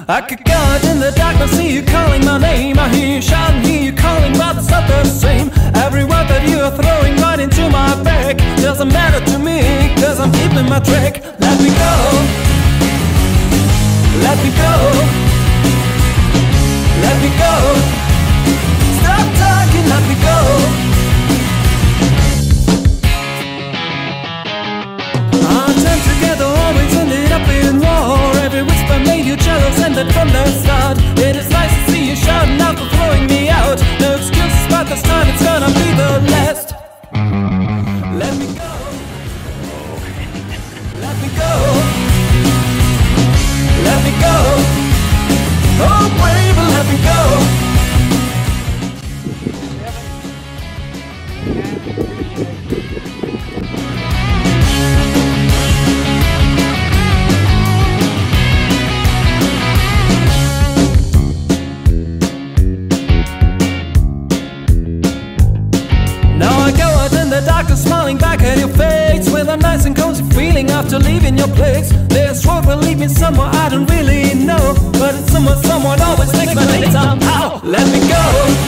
I could go out in the dark and see you calling my name. I hear you shouting, hear you calling, but it's not the same. Every word that you are throwing right into my back doesn't matter to me, cause I'm keeping my track. Let me go, let me go, let me go. Stop talking, let me go. Our time together always ended up in war. Every whisper made you jealous, ended from the start. It is nice to see you shouting out for throwing me out. No excuses, but this time it's gonna be the last. Let me go, let me go, let me go. Oh baby, let me go. Darkness smiling back at your face with a nice and cozy feeling after leaving your place. This road will lead me somewhere I don't really know, but it's somewhere someone always takes my name somehow. Let me go.